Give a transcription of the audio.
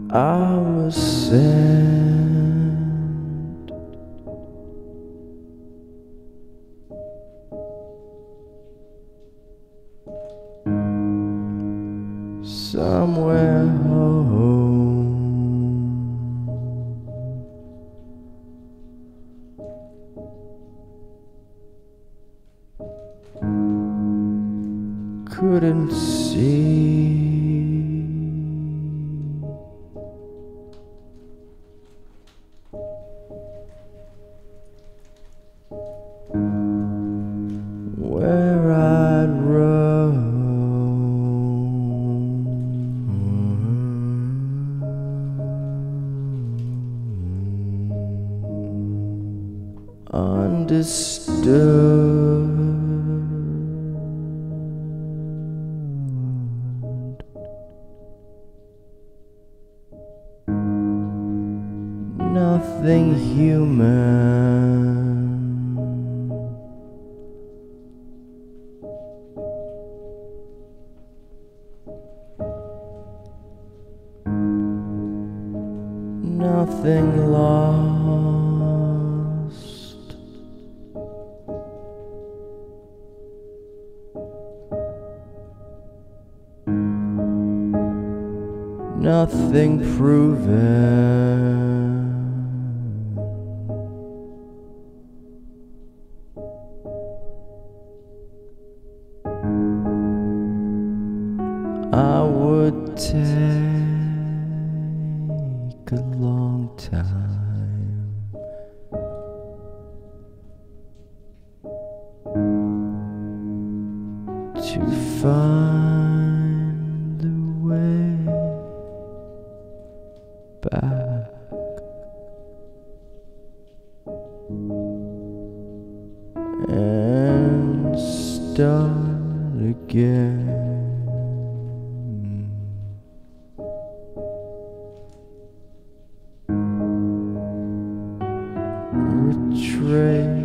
I was sent somewhere home. Couldn't see where I'd roam understood. Nothing human. Nothing lost. Nothing proven. I would take a long time to find the way back. And start again. Retreat